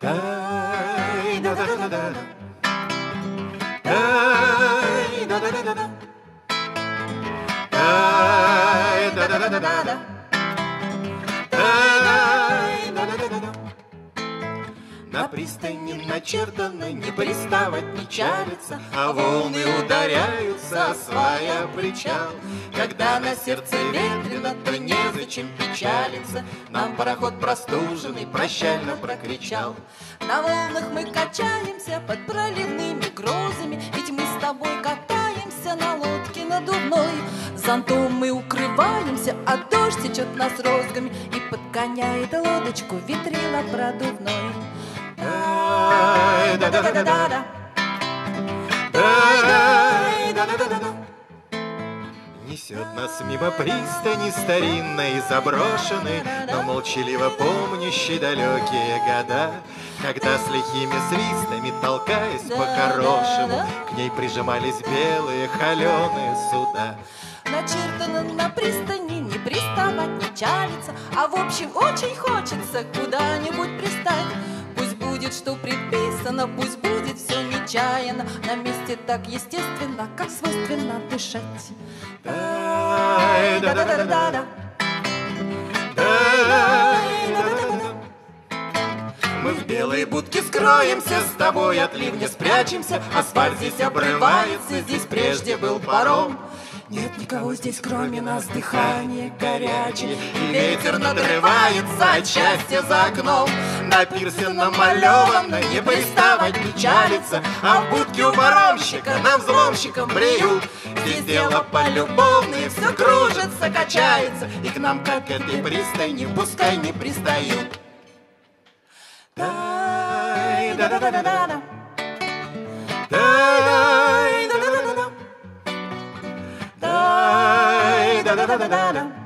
Дай да да да да да. Дай да да да да. Дай да да да да. Дай да да да да. На пристани начертано не приставать, не чалиться, а волны ударяются о свая причал. Когда на сердце ветрено, то незачем печалиться. Нам пароход простуженный прощально прокричал. На волнах мы качаемся под проливными грозами, ведь мы с тобой катаемся на лодке надувной. Зонтом мы укрываемся, а дождь течет нас розгами и подгоняет лодочку ветрила продувной. Дай да да да да да. Дай да да да да. Несет нас мимо пристани старинной и заброшенной, но молчаливо помнящей далекие года, когда с лихими свистами, толкаясь по-хорошему, к ней прижимались белые холеные суда. Начертано на пристани не приставать, не чалиться, а в общем очень хочется куда-нибудь пристать. Пусть будет, что предписано, пусть будет все нечаянно, на месте так естественно, как свойственно дышать. Дай да да да да да. Дай да да да да. Мы в белой будке скроемся, с тобой от ливня спрячемся. Асфальт здесь обрывается, здесь прежде был паром. Нет никого здесь, кроме нас, дыхание горячее, и ветер надрывается от счастья за окном. На пирсе намалевано не приставать, не чалиться, а в будке у паромщика нам взломщикам бреют. Здесь дело полюбовное, все кружится, качается, и к нам, как к этой пристани, пускай не пристают. Дай да да да да да. Дай да да да да. Дай да да да да да.